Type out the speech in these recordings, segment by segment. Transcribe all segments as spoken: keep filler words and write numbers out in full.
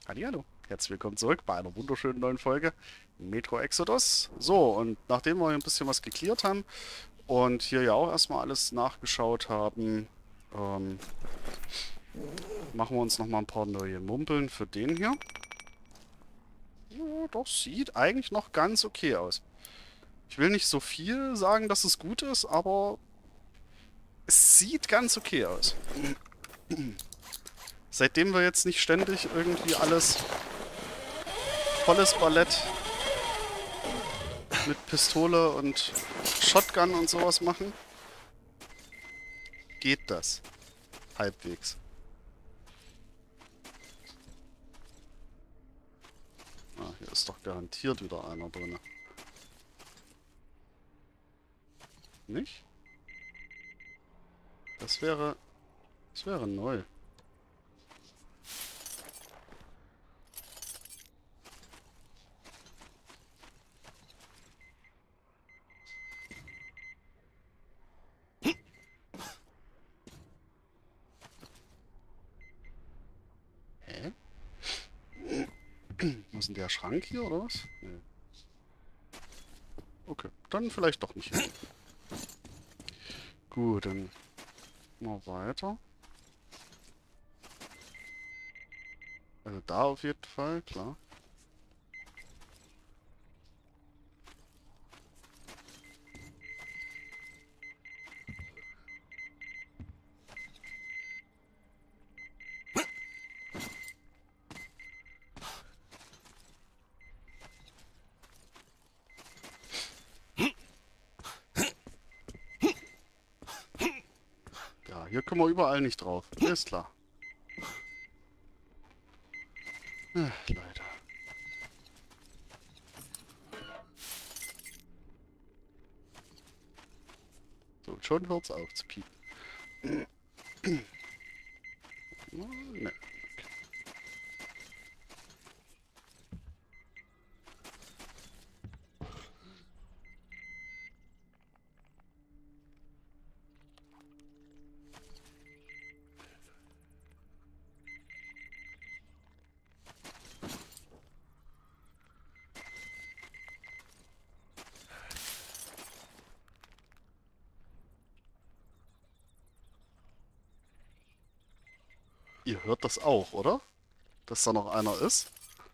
Hallihallo, herzlich willkommen zurück bei einer wunderschönen neuen Folge Metro Exodus. So, und nachdem wir hier ein bisschen was geklärt haben und hier ja auch erstmal alles nachgeschaut haben, ähm, machen wir uns nochmal ein paar neue Mumpeln für den hier. Ja, doch, sieht eigentlich noch ganz okay aus. Ich will nicht so viel sagen, dass es gut ist, aber es sieht ganz okay aus. Seitdem wir jetzt nicht ständig irgendwie alles volles Ballett mit Pistole und Shotgun und sowas machen, geht das halbwegs. Ah, hier ist doch garantiert wieder einer drin. Nicht? Das wäre... Das wäre neu. Hä? Wo ist denn der Schrank hier, oder was? Nee. Okay, dann vielleicht doch nicht. Gut, dann mal weiter. Also da auf jeden Fall, klar. Ja, hier können wir überall nicht drauf. Ist klar. Ach, Leute. So, schon hört's auf zu piepen. Oh, ne. Ihr hört das auch, oder? Dass da noch einer ist?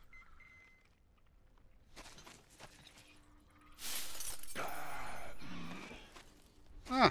Ah.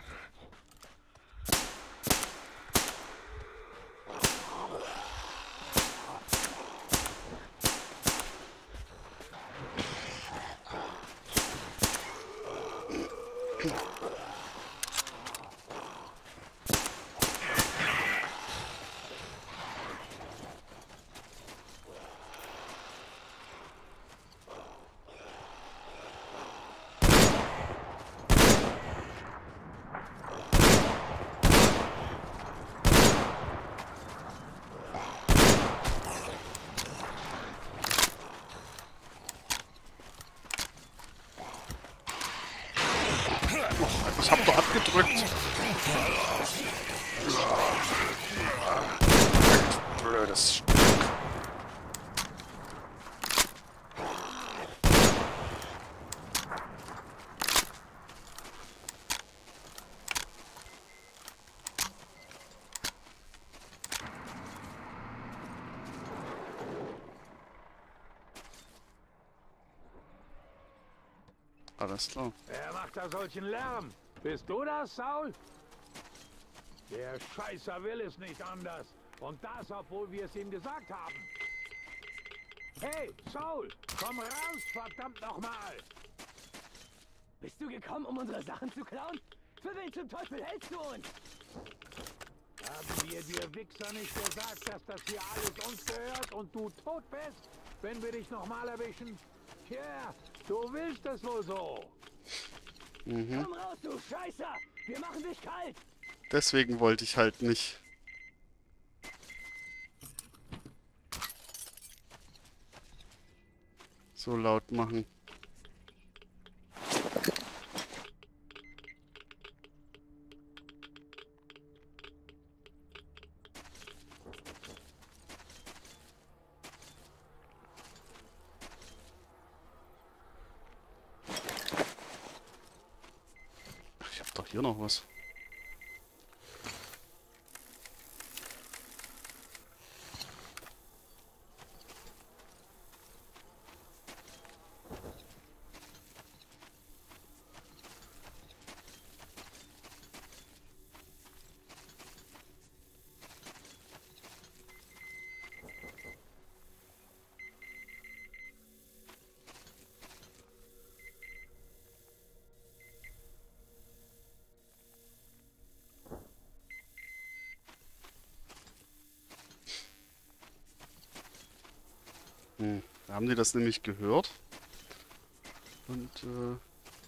Och, ich hab doch abgedrückt. Blödes Stück. Alles klar. Wer macht da solchen Lärm? Bist du das, Saul? Der Scheißer will es nicht anders. Und das, obwohl wir es ihm gesagt haben. Hey, Saul, komm raus, verdammt nochmal! Bist du gekommen, um unsere Sachen zu klauen? Für wen zum Teufel hältst du uns? Haben wir dir Wichser nicht gesagt, dass das hier alles uns gehört und du tot bist, wenn wir dich nochmal erwischen? Tja, du willst es wohl so. Mhm. Komm raus, du Scheißer! Wir machen dich kalt! Deswegen wollte ich halt nicht so laut machen. hier noch was? Hm, da haben die das nämlich gehört und äh,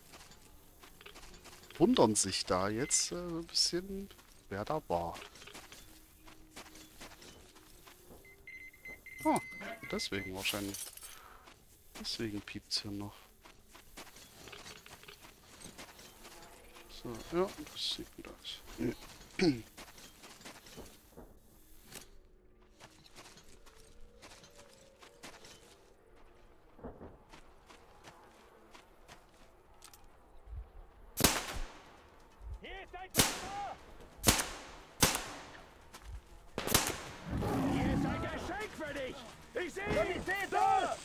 wundern sich da jetzt äh, ein bisschen, wer da war. Ah, deswegen wahrscheinlich. Deswegen piept's hier noch. So, ja, das sieht gut aus. Hier ist ein Täter! Hier ist ein Geschenk für dich! Ich sehe ihn! Täter!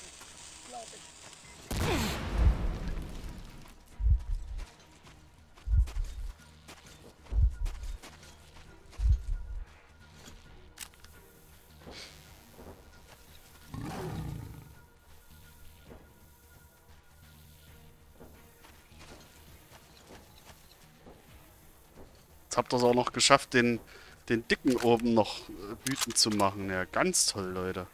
Jetzt habt ihr es auch noch geschafft, den, den Dicken oben noch äh, wütend zu machen. Ja, ganz toll, Leute.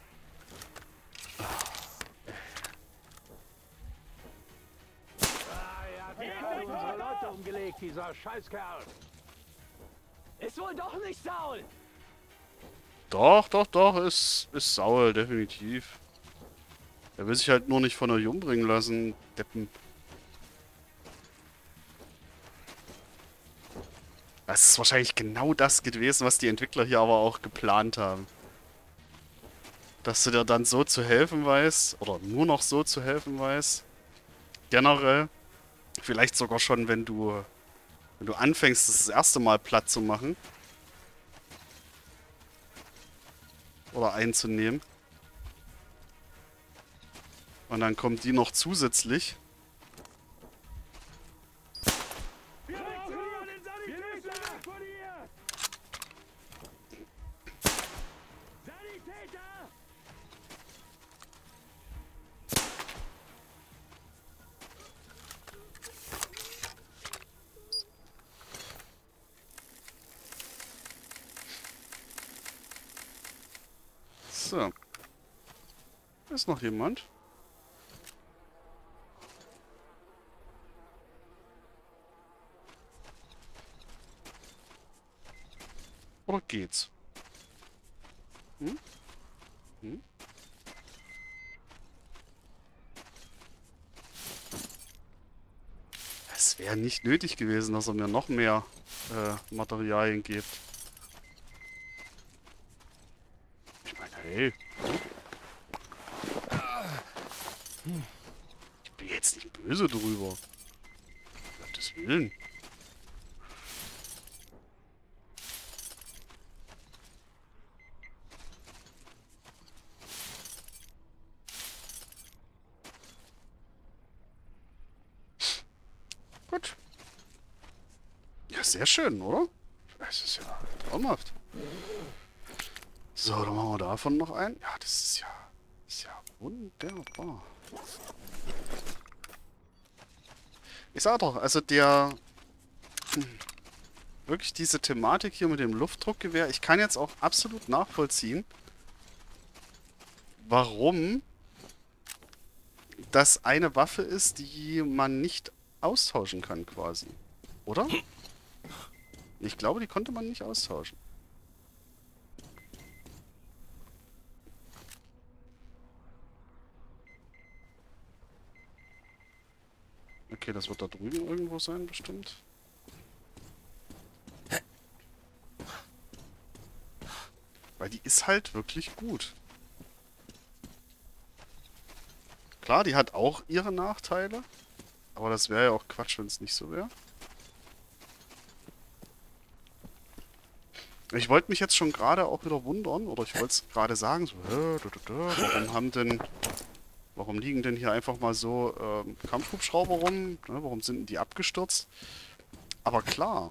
Ah, er hat gerade unsere Leute umgelegt, dieser Scheißkerl. Ist wohl doch nicht Saul! Doch, doch, doch, ist, ist Saul, definitiv. Er will sich halt nur nicht von euch umbringen lassen, Deppen. Das ist wahrscheinlich genau das gewesen, was die Entwickler hier aber auch geplant haben. Dass du dir dann so zu helfen weißt, oder nur noch so zu helfen weißt. Generell. Vielleicht sogar schon, wenn du, wenn du anfängst, das, das erste Mal platt zu machen. Oder einzunehmen. Und dann kommt die noch zusätzlich. So. Ist noch jemand? Oder geht's? Hm? Hm? Es wäre nicht nötig gewesen, dass er mir noch mehr äh, Materialien gibt. Ich meine, hey. Ich bin jetzt nicht böse drüber. Um Gottes Willen. Gut. Ja, sehr schön, oder? Das ist ja traumhaft. So, dann machen wir davon noch ein. Ja, das ist ja, ist ja wunderbar. Ich sag doch, also der... Wirklich diese Thematik hier mit dem Luftdruckgewehr, ich kann jetzt auch absolut nachvollziehen, warum das eine Waffe ist, die man nicht austauschen kann quasi. Oder? Ich glaube, die konnte man nicht austauschen. Okay, das wird da drüben irgendwo sein, bestimmt. Weil die ist halt wirklich gut. Klar, die hat auch ihre Nachteile. Aber das wäre ja auch Quatsch, wenn es nicht so wäre. Ich wollte mich jetzt schon gerade auch wieder wundern, oder ich wollte es gerade sagen, so, hä, da, da, da, warum haben denn, warum liegen denn hier einfach mal so ähm, Kampfhubschrauber rum? Ne, warum sind denn die abgestürzt? Aber klar,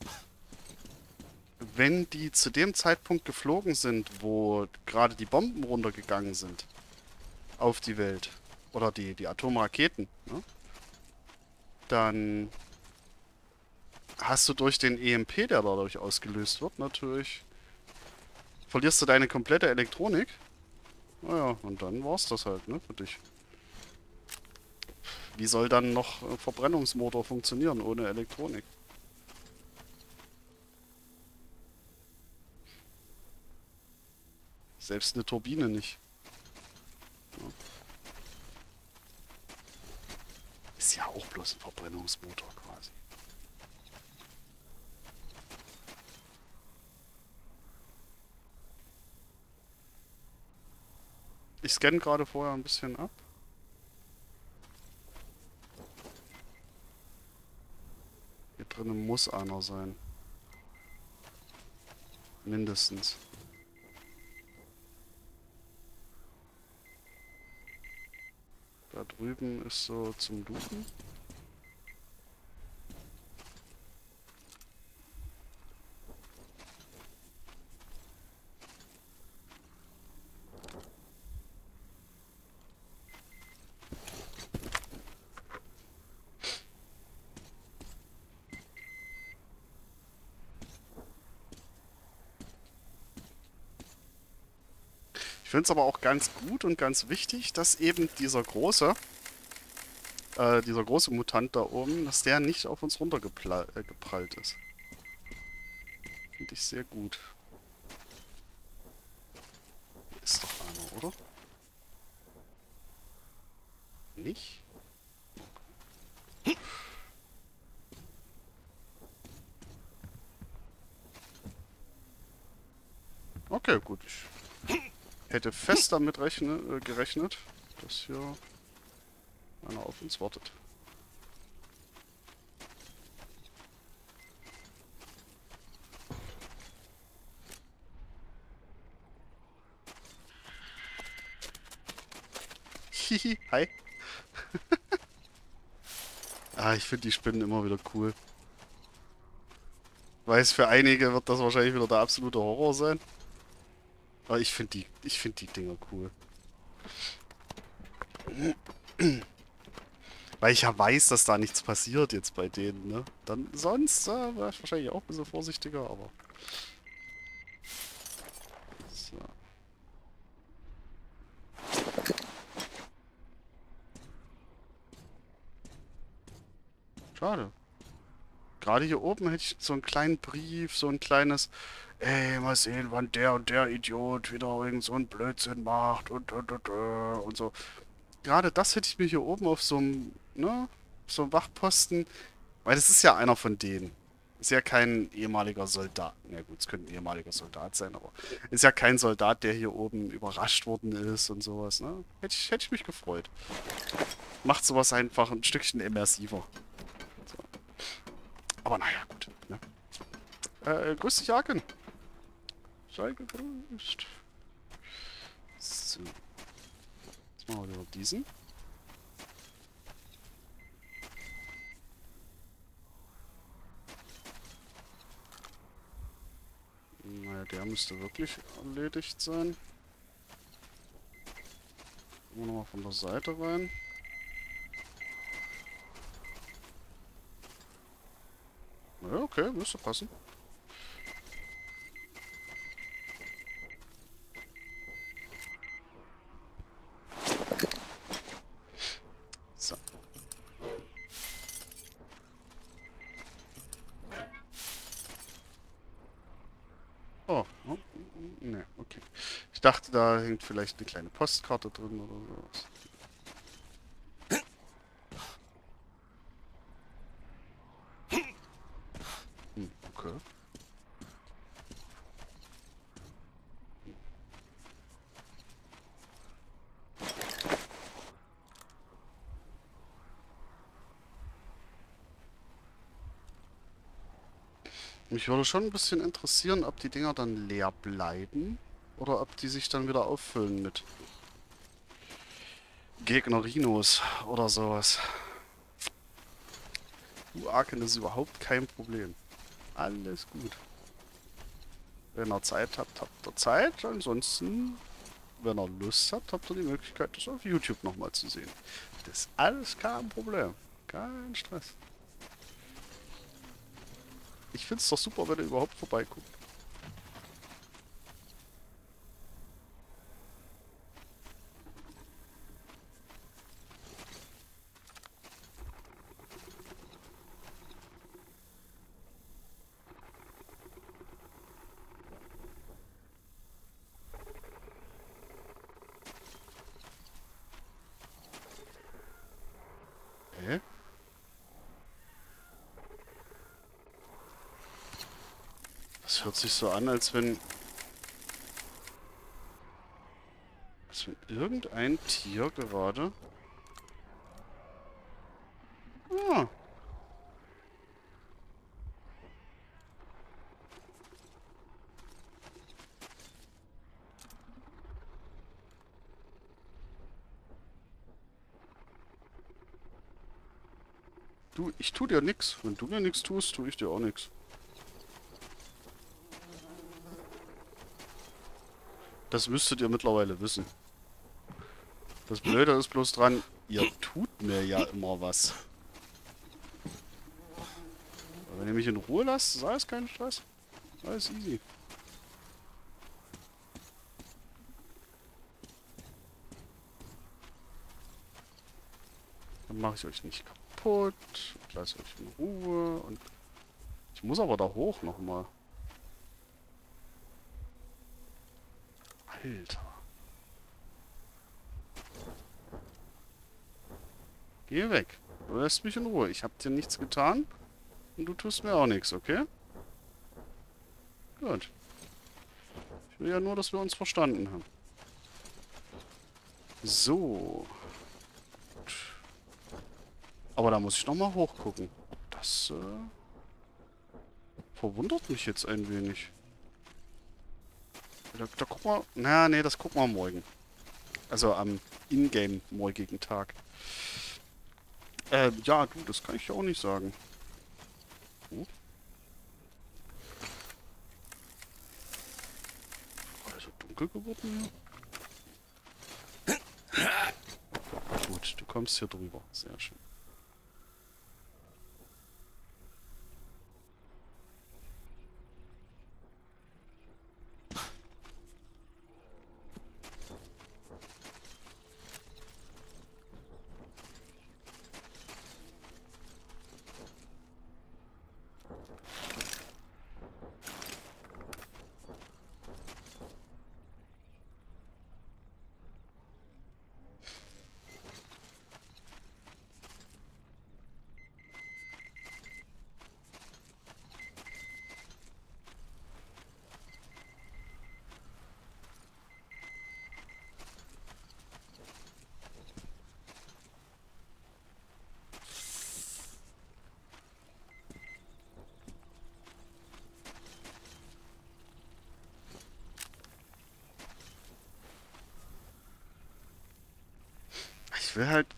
wenn die zu dem Zeitpunkt geflogen sind, wo gerade die Bomben runtergegangen sind auf die Welt, oder die, die Atomraketen, ne, dann hast du durch den E M P, der dadurch ausgelöst wird, natürlich, verlierst du deine komplette Elektronik. Naja, und dann war's das halt, ne, für dich. Wie soll dann noch ein Verbrennungsmotor funktionieren ohne Elektronik? Selbst eine Turbine nicht. Ja. Ist ja auch bloß ein Verbrennungsmotor quasi. Ich scanne gerade vorher ein bisschen ab. Hier drinnen muss einer sein. Mindestens. Da drüben ist so zum Duschen. Ich finde es aber auch ganz gut und ganz wichtig, dass eben dieser große, äh, dieser große Mutant da oben, dass der nicht auf uns runtergeprallt äh, geprallt ist. Finde ich sehr gut. Hier ist doch einer, oder? Nicht? Okay, gut. Ich hätte fest damit rechne, äh, gerechnet, dass hier einer auf uns wartet. Hihi, hi. Ah, ich finde die Spinnen immer wieder cool. Weiß, für einige wird das wahrscheinlich wieder der absolute Horror sein. Aber ich finde die, ich finde die Dinger cool. Weil ich ja weiß, dass da nichts passiert jetzt bei denen, ne? Dann sonst äh, wäre ich wahrscheinlich auch ein bisschen vorsichtiger, aber... So. Schade. Gerade hier oben hätte ich so einen kleinen Brief, so ein kleines... Ey, mal sehen, wann der und der Idiot wieder irgend so einen Blödsinn macht und, und, und, und so. Gerade das hätte ich mir hier oben auf so einem, ne, so einem Wachposten, weil das ist ja einer von denen. Ist ja kein ehemaliger Soldat. Na gut, es könnte ein ehemaliger Soldat sein, aber ist ja kein Soldat, der hier oben überrascht worden ist und sowas, ne? Hätte ich, hätte ich mich gefreut. Macht sowas einfach ein Stückchen immersiver. So. Aber naja, gut, ne? Äh, grüß dich, Jaken. Sei gegrüßt. So. Jetzt machen wir wieder diesen. Naja, der müsste wirklich erledigt sein. Gehen wir nochmal von der Seite rein. Ja, okay, müsste passen. So. Oh, oh, ne, okay. Ich dachte, da hängt vielleicht eine kleine Postkarte drin oder sowas. Hm, okay. Mich würde schon ein bisschen interessieren, ob die Dinger dann leer bleiben oder ob die sich dann wieder auffüllen mit Gegnerinos oder sowas. Du Arken, das ist überhaupt kein Problem. Alles gut. Wenn ihr Zeit habt, habt ihr Zeit. Ansonsten, wenn ihr Lust habt, habt ihr die Möglichkeit, das auf YouTube nochmal zu sehen. Das ist alles kein Problem. Kein Stress. Ich find's doch super, wenn ihr überhaupt vorbeiguckt. Hä? Das hört sich so an, als wenn... Als wenn irgendein Tier gerade... Ah. Du, ich tu dir nix. Wenn du mir nix tust, tue ich dir auch nix. Das müsstet ihr mittlerweile wissen. Das Blöde ist bloß dran, ihr tut mir ja immer was. Aber wenn ihr mich in Ruhe lasst, ist alles kein Stress. Alles easy. Dann mache ich euch nicht kaputt. Ich lasse euch in Ruhe. Und ich muss aber da hoch nochmal. Alter. Geh weg. Du lässt mich in Ruhe. Ich hab dir nichts getan. Und du tust mir auch nichts, okay? Gut. Ich will ja nur, dass wir uns verstanden haben. So. Gut. Aber da muss ich nochmal hochgucken. Das äh, verwundert mich jetzt ein wenig. Da, da gucken wir... Na, nee, das gucken wir morgen. Also am Ingame morgigen Tag. Ähm, ja, du, das kann ich ja auch nicht sagen. Oh. Also dunkel geworden hier. Gut, du kommst hier drüber. Sehr schön. Ich will halt...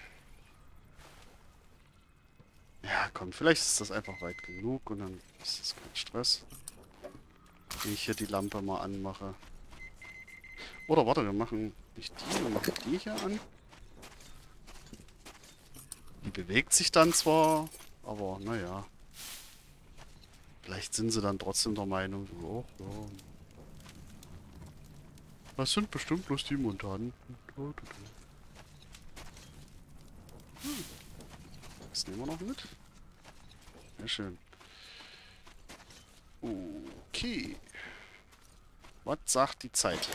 Ja, komm, vielleicht ist das einfach weit genug und dann ist das kein Stress. Wenn ich hier die Lampe mal anmache. Oder warte, wir machen nicht die, wir machen die hier an. Die bewegt sich dann zwar, aber naja. Vielleicht sind sie dann trotzdem der Meinung, oh, ja. Das sind bestimmt bloß die Montanen. Hm. Das nehmen wir noch mit. Sehr schön. Okay. Was sagt die Zeit?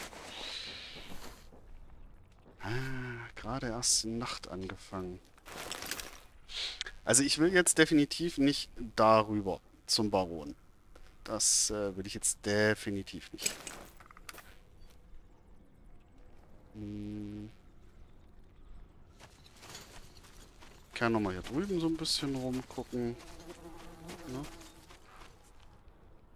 Ah, gerade erst die Nacht angefangen. Also ich will jetzt definitiv nicht darüber zum Baron. Das äh, will ich jetzt definitiv nicht. Hm. Ich kann nochmal hier drüben so ein bisschen rumgucken. Ja.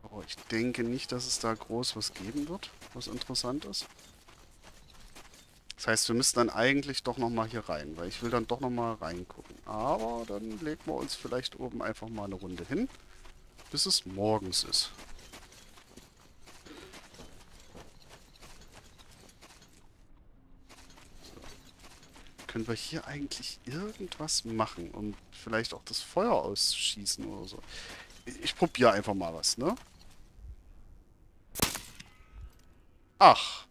Aber ich denke nicht, dass es da groß was geben wird, was interessant ist. Das heißt, wir müssen dann eigentlich doch nochmal hier rein, weil ich will dann doch nochmal reingucken. Aber dann legen wir uns vielleicht oben einfach mal eine Runde hin, bis es morgens ist. Können wir hier eigentlich irgendwas machen, um vielleicht auch das Feuer auszuschießen oder so? Ich, ich probiere einfach mal was, ne? Ach.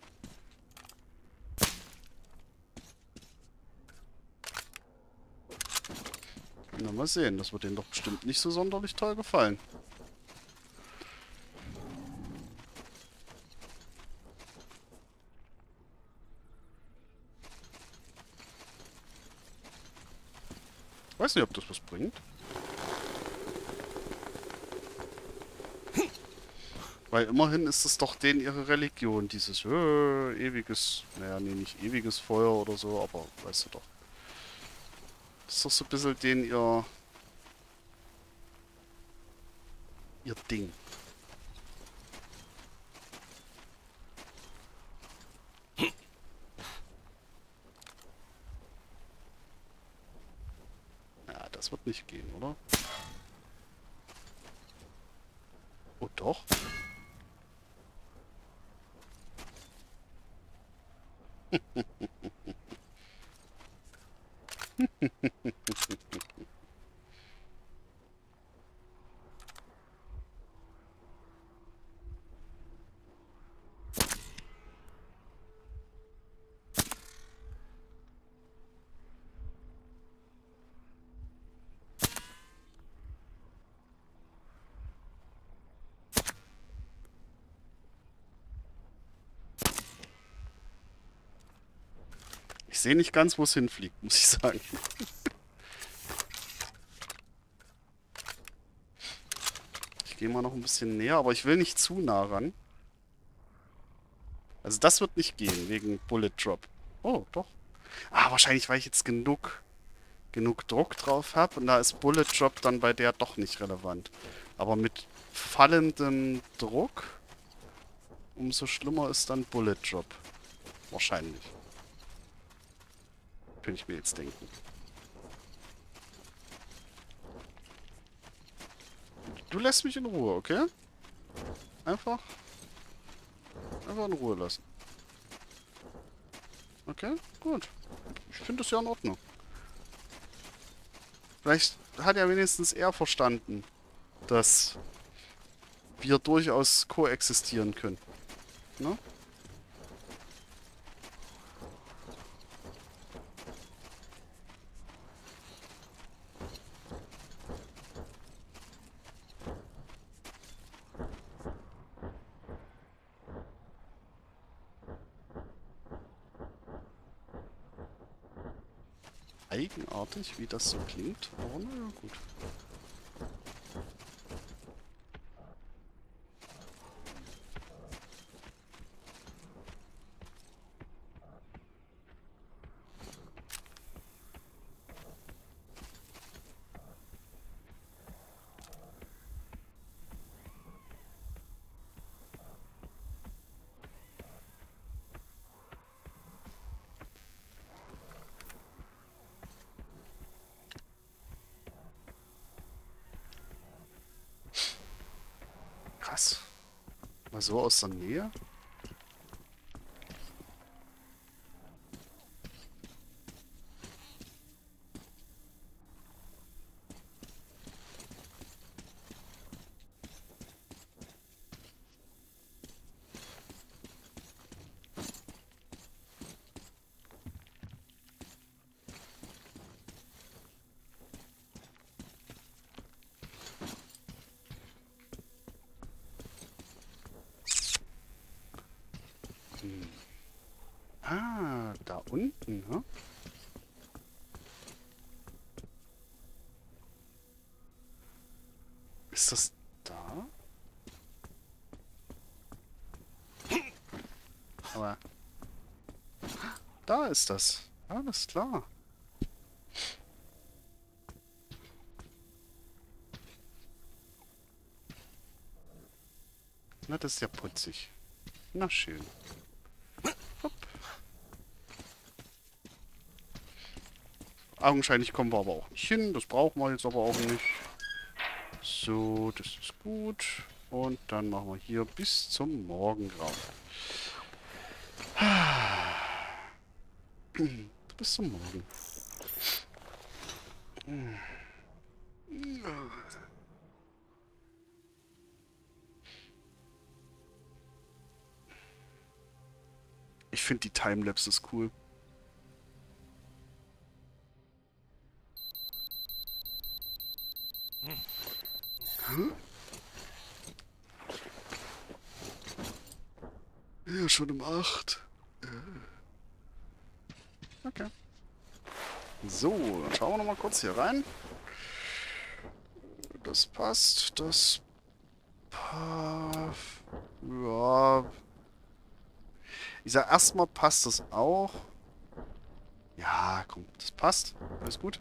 Na, mal sehen. Das wird denen doch bestimmt nicht so sonderlich toll gefallen. Weiß nicht, ob das was bringt. Weil immerhin ist es doch denen ihre Religion, dieses äh, ewiges, naja, nee, nicht ewiges Feuer oder so, aber weißt du doch. Das ist doch so ein bisschen denen ihr, ihr Ding. Ja, das wird nicht gehen, oder? Oh, doch. Ich sehe nicht ganz, wo es hinfliegt, muss ich sagen. Ich gehe mal noch ein bisschen näher, aber ich will nicht zu nah ran. Also das wird nicht gehen, wegen Bullet Drop. Oh, doch. Ah, wahrscheinlich, weil ich jetzt genug, genug Druck drauf habe. Und da ist Bullet Drop dann bei der doch nicht relevant. Aber mit fallendem Druck, umso schlimmer ist dann Bullet Drop. Wahrscheinlich. Könnte ich mir jetzt denken. Du lässt mich in Ruhe, okay? Einfach. Einfach in Ruhe lassen. Okay, gut. Ich finde das ja in Ordnung. Vielleicht hat ja wenigstens er verstanden, dass wir durchaus koexistieren können. Ne? Eigenartig, wie das so klingt, aber naja, gut. Krass. Mal so aus der Nähe. Hm. Ah, da unten, ne? Ist das da? Aber da ist das. Alles klar. Na, das ist ja putzig. Na schön. Hopp. Augenscheinlich kommen wir aber auch nicht hin. Das brauchen wir jetzt aber auch nicht. So, das ist gut. Und dann machen wir hier bis zum Morgengrauen. Bis zum Morgen. Ich finde die Timelapses cool. Hm? Ja, schon um acht. Okay. So, dann schauen wir noch mal kurz hier rein. Das passt. Das... Pa ja... Ich sag, erstmal passt das auch. Ja, komm, das passt. Alles gut.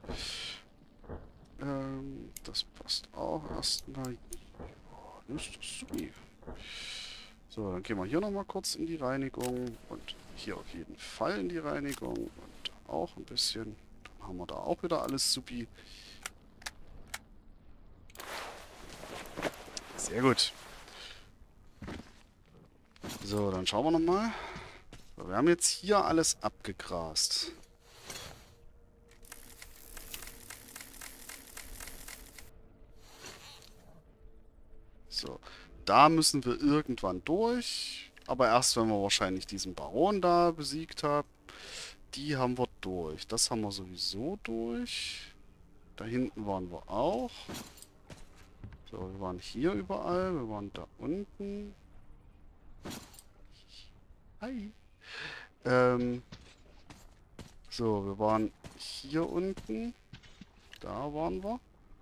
Ähm, das passt auch erstmal. Oh, das ist das super. So, dann gehen wir hier nochmal kurz in die Reinigung. Und hier auf jeden Fall in die Reinigung. Und auch ein bisschen. Dann haben wir da auch wieder alles supi. Sehr gut. So, dann schauen wir nochmal. So, wir haben jetzt hier alles abgegrast. So, da müssen wir irgendwann durch. Aber erst, wenn wir wahrscheinlich diesen Baron da besiegt haben. Die haben wir durch. Das haben wir sowieso durch. Da hinten waren wir auch. So, wir waren hier überall. Wir waren da unten. Hi. Ähm. So, wir waren hier unten. Da waren wir.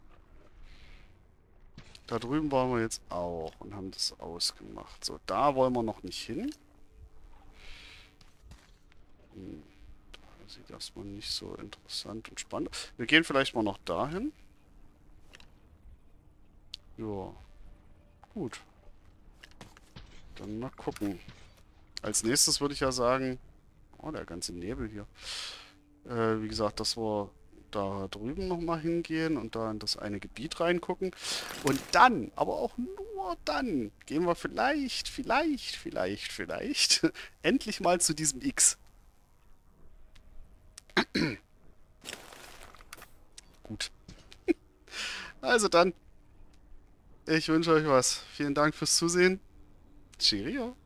Da drüben waren wir jetzt auch und haben das ausgemacht. So, da wollen wir noch nicht hin. Hm, da sieht erstmal nicht so interessant und spannend. Wir gehen vielleicht mal noch dahin. Ja. Gut. Dann mal gucken. Als nächstes würde ich ja sagen... Oh, der ganze Nebel hier. Äh, wie gesagt, dass wir da drüben nochmal hingehen und da in das eine Gebiet reingucken. Und dann, aber auch nur dann, gehen wir vielleicht, vielleicht, vielleicht, vielleicht endlich mal zu diesem X. Gut. Also dann, ich wünsche euch was. Vielen Dank fürs Zusehen. Cheerio.